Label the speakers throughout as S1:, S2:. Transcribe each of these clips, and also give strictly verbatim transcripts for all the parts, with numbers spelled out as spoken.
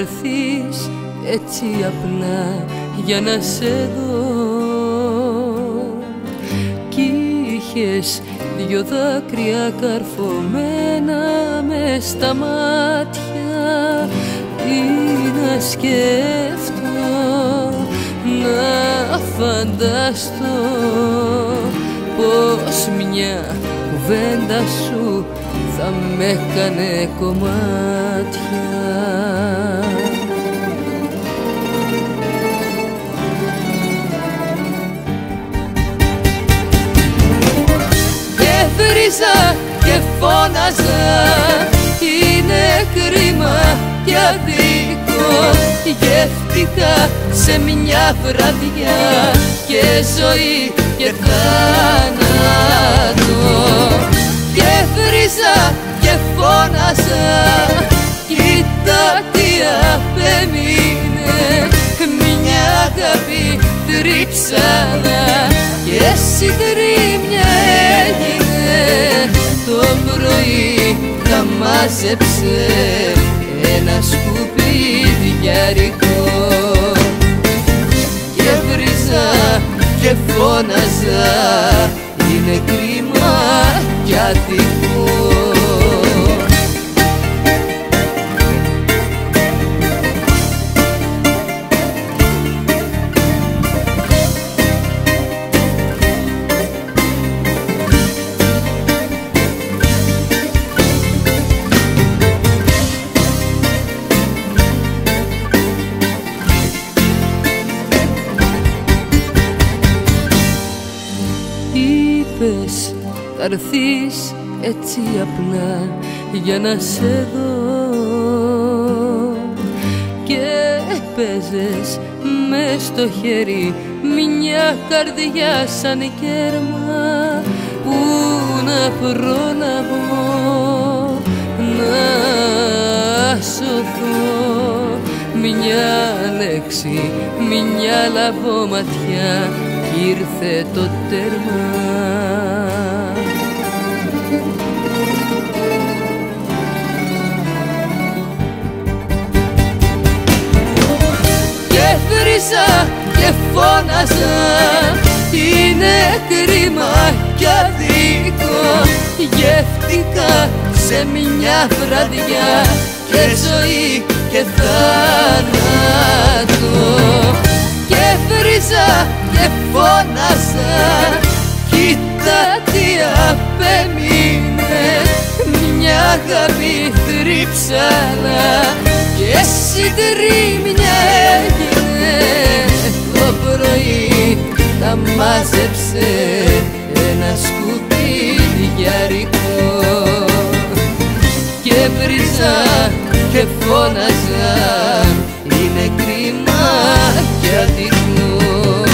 S1: έρθεις έτσι απλά για να σε δω, κι είχες δυο δάκρυα καρφωμένα μες στα μάτια. Τι να σκέφτω, να φανταστώ πως μια κουβέντα σου θα με έκανε κομμάτια. Και βρίζα και φώναζα, είναι κρίμα και αδίκο. Γεύτηκα σε μια βραδιά και ζωή και θάνατο. Και βρίζα και φώναζα, κοίτα τι απέμεινε. Μια αγάπη τρίψανα και συντρίμμια έγινε. Το πρωί τα μάζεψε ένα σκουπιδιάρικο. Και βρίζα και φώναζα, είναι κρίμα κι αδικό. Είπες θα έρθεις έτσι απλά για να σε δω, και παίζες μες στο χέρι μια καρδιά σαν κέρμα. Πού να προλαβώ να σωθώ, μια λέξη, μια λαβωματιά κι ήρθε το τέρμα. Και βρίζα και φώναζα, είναι κρίμα κι αδίκο. Γεύτηκα σε μια βραδιά και ζωή και θάνατο. Και βρίζα και φώναζα, κοίτα τι απέμεινε. Μια αγάπη θρύψανα και συντρίμμια έγινε. Το πρωί τα μάζεψε ένα σκουπιδιάρικο. Και βρίζα και φώναζα, είναι κρίμα κι αδικό.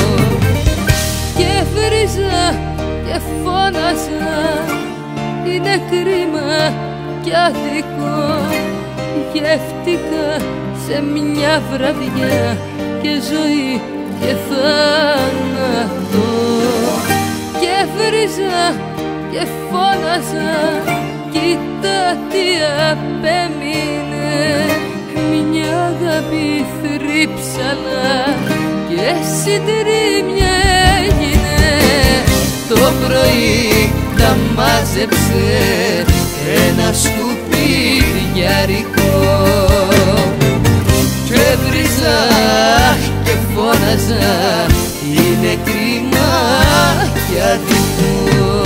S1: Και βρίζα και φώναζα, είναι κρίμα κι αδικό. Γεύτηκα σε μια βραδιά και ζωή και θάνατο. Και βρίζα και φώναζα, κοίτα τι απέμεινε. Μια αγάπη θρύψαλα και συντρίμμια έγινε. Το πρωί τα μάζεψε ένα σκουπιδιάρικο. Και βρίζα και φώναζα, είναι κρίμα κι αδικό.